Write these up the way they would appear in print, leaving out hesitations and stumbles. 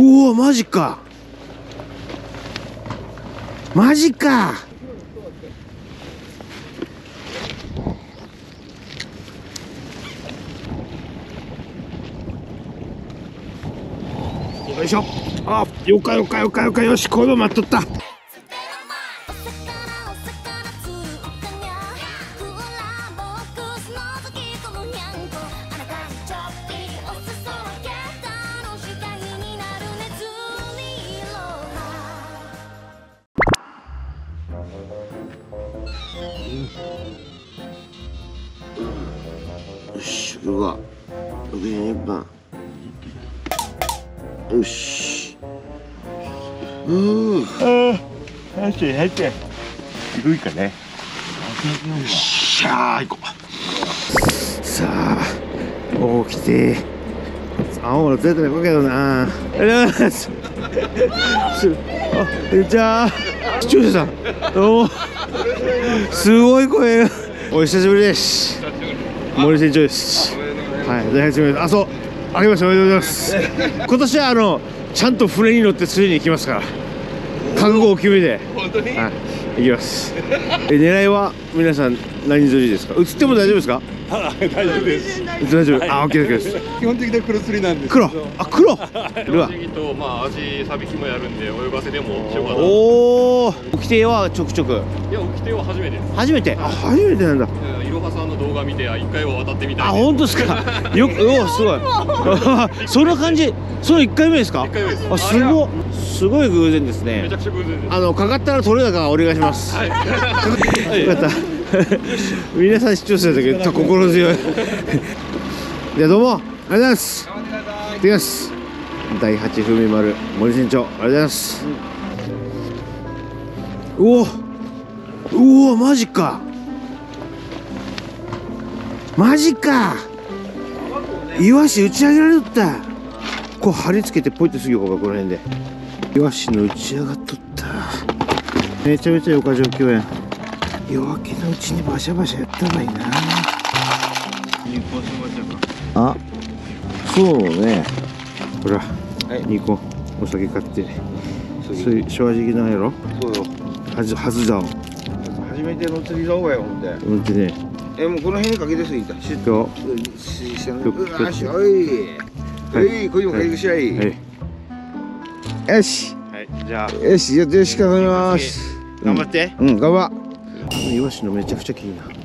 うわ、マジか。マジか。よいしょ。あ、よかよかよかよか、よし、この待っとった。よし、うわ、6番。よし。 入って入って。低いかね。よっしゃー、行こう。さあ、起きて。青の絶対行くけどな。ありがとうございます。あ、こんにちは。視聴者さん、どうも。すごい声が。お久しぶりです。森船長です。はい、大学あ、そう。ありました。おめでとうございます。今年はちゃんと船に乗って釣りに行きますから。覚悟を決めて。本当に。はい、行きます。狙いは皆さん何釣りですか。映っても大丈夫ですか。 大丈夫です。 大丈夫。あ、オッケーです。 基本的には黒釣りなんです。 黒。あ、黒。 両ジギと味サビキもやるんで泳がせでもしようかな。 おお。沖手はちょくちょく。 いや、沖手は初めてです。 初めて。あ、初めてなんだ。 いろはさんの動画見て、一回は渡ってみたい。 あ、本当ですか。よく、おお、すごい。そんな感じ。その1回目ですか。 1回目です。 あ、すごい偶然ですね。 めちゃくちゃ偶然です。 かかったら取れ高お願いします。はい。よかった。皆さん視聴者だけど心強い。じゃあどうもありがとうございます。行ってきます。第8風味丸森船長ありがとうございます。うおマジか。マジか。イワシ打ち上げられとった。こう貼り付けてポイってすぎようか、この辺で。イワシの打ち上がっとった。めちゃめちゃよか状況やん。夜明けのうちにバシャバシャやった方がいいな。あ、そうね。ほら、ニコお酒買って。そういう正直なんやろ。 そうよ。 はずだ。 初めての釣り竿やほんで。 ほんとね。 もうこの辺にかけてすぎた。シュッと。よし、おい、これもかけてしゃい。よし。 はい、じゃあ。 よし、よろしくお願いします。 頑張って。 うん、頑張。 イワシのめちゃくちゃ気になる。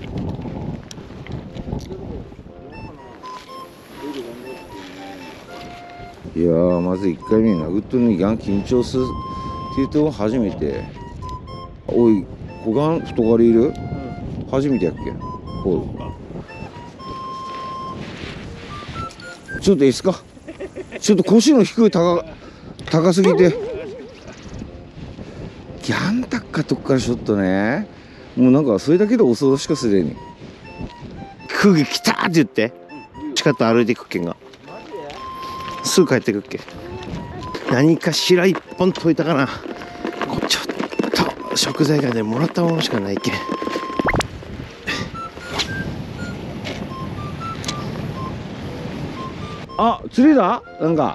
いやー、まず1回目殴っとるのに緊張するって言うと初めて。おい、小雁太がりいる、初めてやっけ。ほう。ちょっといいっすか。ちょっと腰の低い高すぎて。ギャンタッカとこからちょっとね。もうなんかそれだけで恐ろしかすでに。 空気来たーって言って。近く歩いていくけんが。すぐ帰ってくっけ。何かしら一本解いたかな。ちょっと食材がね、もらったものしかないけん。 あ、釣りだなんか。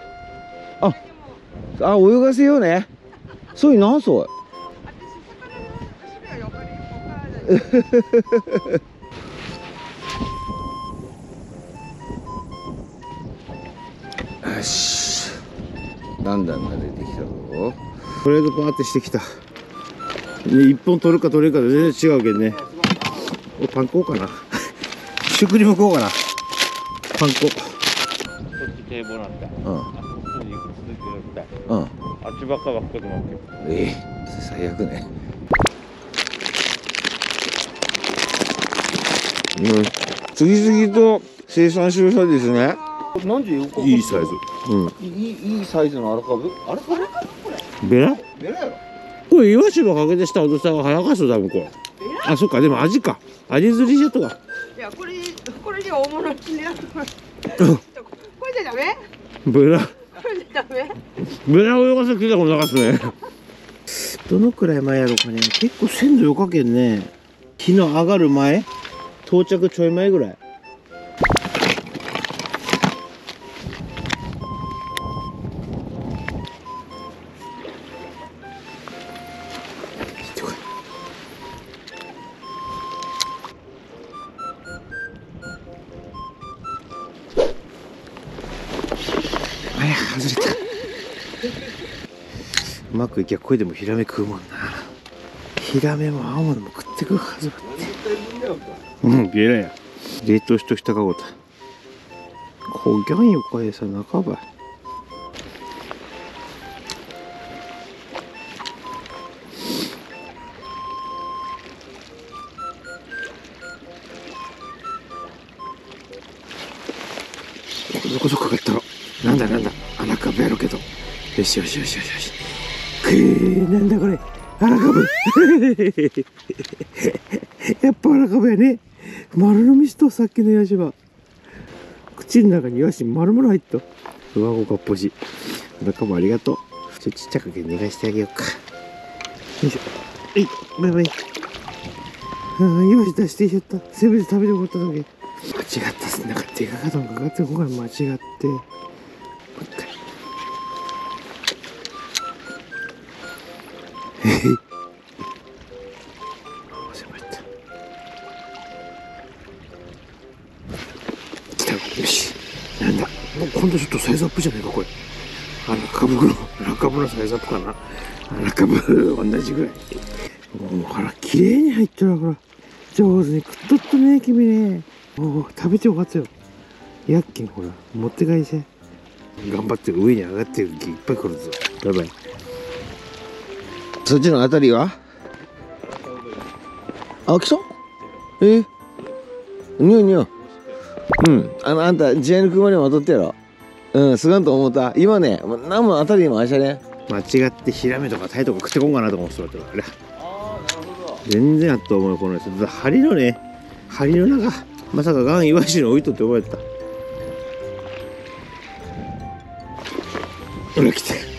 泳がせようね。そういうなんそう。よし。だんだん慣れてきたぞ。 とりあえずパーってしてきた。一本取るか取れるかで全然違うけんね。パン粉かな。シュークリームこうかな。パン粉。 堤防なんだ。 うん。 あっちばっかばっかでも。 最悪ね。次々と生産終了ですね。なんで横いいサイズ。 いいサイズのアラカブ？アラカブ？ ベラ？ ベラやろ。 これイワシのかけてしたお父さんが早かそうだもんこれ。あ、そっか、でも味か。味釣りしちゃったか。 いや、これじゃ大物にね。これじゃダメ？ ベラ。 これじゃダメ？ ベラを泳がせて聞いたことなかったね。どのくらい前やろうかね。結構鮮度よかけんね。日の上がる前、到着ちょい前ぐらい。 あれ外れた。うまくいきゃこれでもヒラメ食うもんな。ヒラメも青物も食ってくるはずだって。うん、ゲラや。冷凍しときたかごた。こぎゃんよかえさ半ば。そこそこかかったろ。なんだ穴かぶやろうけど。よしよしよしよしよし。なんだこれ。穴かぶ。やっぱ穴かぶやね。丸飲みしとさっきのイワシは。口の中にイワシ丸々入っと。上顎がっぽし。穴かぶありがとう。ちっちゃく逃がしてあげようか。よいしょ。バイバイ。イワシ出していっちゃった。せめて食べてもらった時。間違ったっす。なんかデカかとんかかってここが間違って。もう一回。来た。よし。なんだ。もう今度ちょっとサイズアップじゃないかこれ。中ぶのサイズアップかな。中ぶ同じぐらい。もうほら綺麗に入ってるわほら。上手に食っとったね君ね。おお食べてよかったよ。やっけんほら持って帰りせ。頑張って上に上がってる気いっぱい来るぞ。バイバイ。 そっちのあたりはあ、来たにおん。あんた自愛の車に戻ってやろ。すがんと思った。今ね何もあたりにもあれしたね。 間違ってヒラメとかタイとか食ってこんかなと思ってたからあれ。全然あった思うこの人。針の中まさかガンイワシの置いとって覚えた。ほら来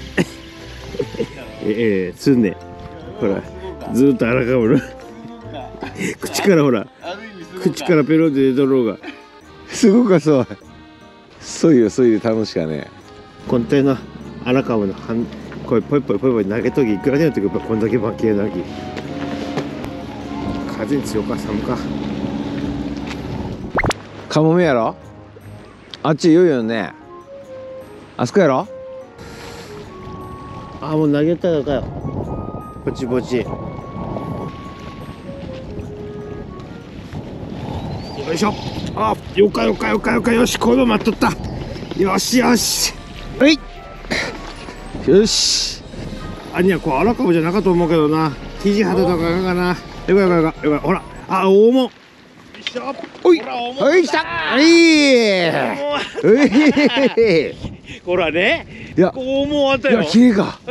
てつんねほらずーっと荒かぶる口からほら口からペロって出とろうがすごかそう。そういう楽しかね。 こん体の荒かぶのこれポイポイ投げときいくらでやってくるこんだけ負けなき風に強か寒か。 カモメやろ。あっち言うよね。あそこやろ。 あもう投げたのかよ。ぼちぼち。よいしょ。あよかよしこの待っとった。よしはいよし。 あにはこう荒かぶじゃなかと思うけどな。肘肌とかかな。よかほらあ大物。 おいはい来たほらね。 いや思わったよ。 綺麗か。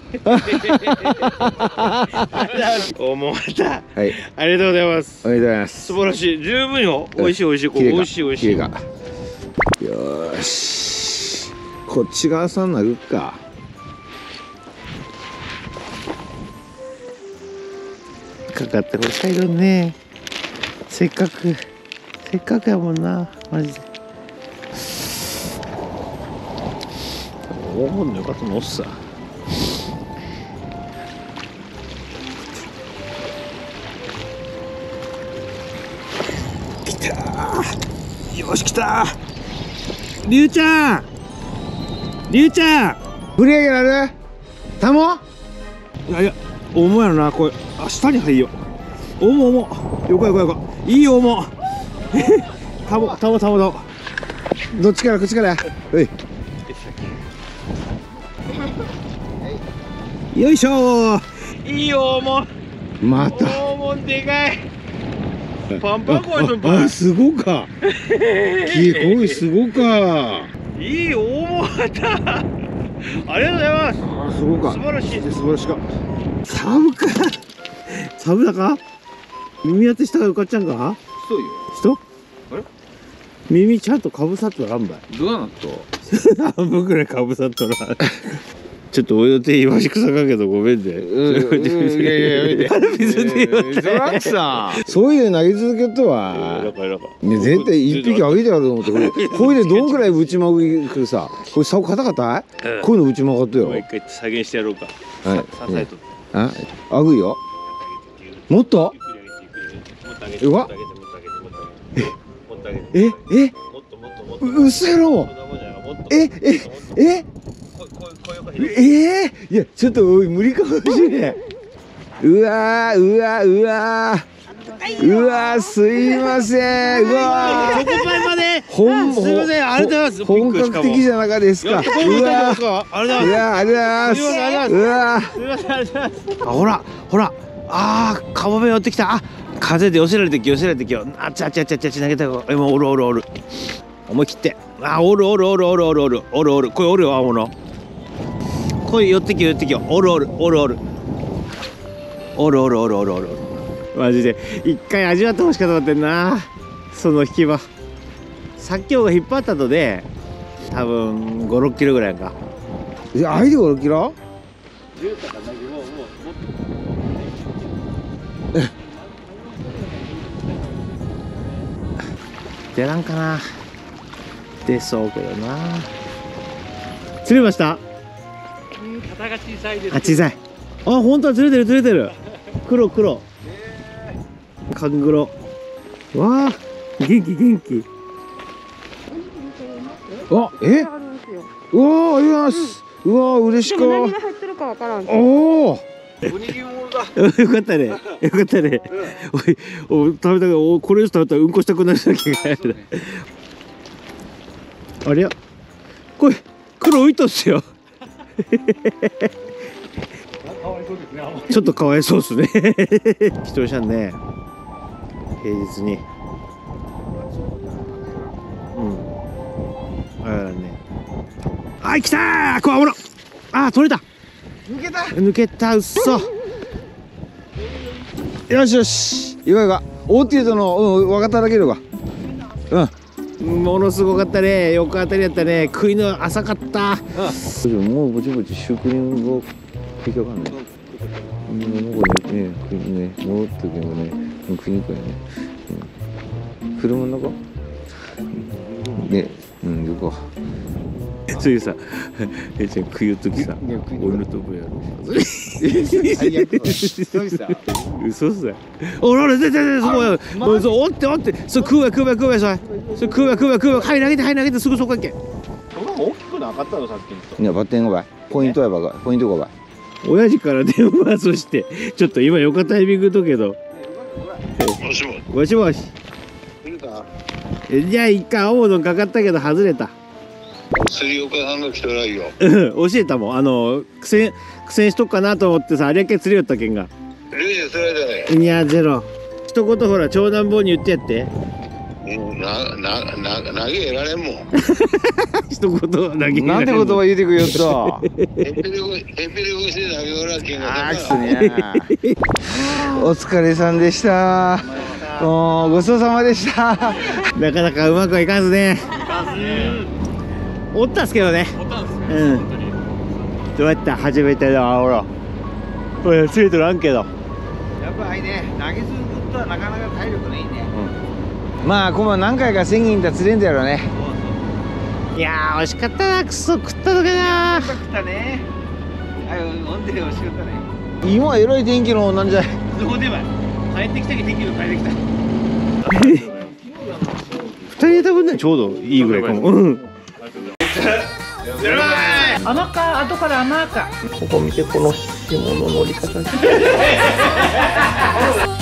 思わった。 はい。 ありがとうございます。 おめでとうございます。 素晴らしい。十分よ。美味しい。美味しい。 綺麗か。よーし。こっち側さんなるか。 かかってこれ最後ね。せっかくやもんなマジで。大物のよかったのおっさ。来たー。よし来たー。りゅうちゃん振り上げられるタモ。 いや大物やろなこれ。あ下に入よ。大物よかいい大物。たもどっちからこっちからよいしょいい大物。 また大物でかい。パンパンこいとんあか。 すごかおいすごか。 いい大物だった。ありがとうございます。 あすごか。 素晴らしいです。 素晴らしか。 サブだか耳当てしたがよかっちゃんかそうよ。 人あれ耳ちゃんとかぶさっとらんばい。 どうなっと半分くらいかぶさっとらん。ちょっとお予定言わしくさかけどごめんね。 いや水で言われてそういう投げ続けとはね絶対一匹あげてやると思ってこれでどんくらいぶちまくさこれ竿硬かったいこういうのぶちまかったよ。 もう一回再現してやろうか。 はい支えとって。 あぐいよ。もっとうわもっとうっせやろ。 いやちょっと無理かもしれない。うわすいません。うわチョコパイまで。 すいません、 ありがとうございます。 本格的じゃなかですか。 ありがとうございます。 ありがとうございます。 ほらカモメ寄ってきた。風で寄せられてきよ。あっち投げたよ。もうおる思い切って。おるこれおるよ。青物これ寄ってきよ。おるマジで一回味わってほしかったってんな、その引き場。さっきが引っ張ったとで多分5、6キロぐらいか。 あいで5、6キロ。 出らんかな。出そうけどな。釣れました。 肩が小さいです。 小さい。本当は釣れてる。黒カングロ。わあ元気。 うわありがとうございます。うわ嬉しか。 何が入ってるかわからん。 おお。 おにぎり物だ。 よかったね。おい食べたからこれ以上食べたらうんこしたくなるだけがあれやこれ黒浮いとっすよ。ちょっとかわいそうっすね。一人しゃんね、平日に。来たー。こわもの。取れた。抜けた。うっそ。 よしいかおっていうとの分かっただけるわ。 ものすごかったね。横当たりやったね。食いの浅かった。 もうぼちシュークリームが引っかかんない。なんかね、戻ってくるのね、食いにくいね。車の中ね、よか。 そういうさ、食いよっときさ、俺のとこやろ。嘘っすよ。おら出てそこや。おってそれ食うわそれ食うわ。はい投げてすぐそこやっけ。 そんな大きくなかったのさっきの。 いやバッテン5倍ポイント5倍。 親父から電話そしてちょっと今よかタイミングとけど。もしもし。じゃあ一回青物かかったけど外れた。 釣り岡さんが来たらいいよ。 教えたもん。苦戦しとくかなと思ってさ、あれやけ釣りよったけんが。 レイジ釣られたね。 いやゼロ。一言ほら長男坊に言ってやって。 投げられんもん。 一言投げ。 なんて言葉言うてくよっと。 へっぺり腰で投げおらけんが。 お疲れさんでした。ごちそうさまでした。 なかなかうまくはいかんすね。おったっすけどね。どうやった初めてのほら釣れとらんけど。 やっぱあいね、投げすることはなかなか体力ないね。まあこの何回か1000人だ釣れんだよね。 いやー惜しかったな。クソ食ったのかな。 食ったね。飲んで惜しかったね。今エロい天気のなんじゃい。 どこでも帰ってきたけ天気の帰ってきた。2人で食べんのちょうどいいぐらいかも。 甘か後から甘か。 ここ見てこの紐の乗り方。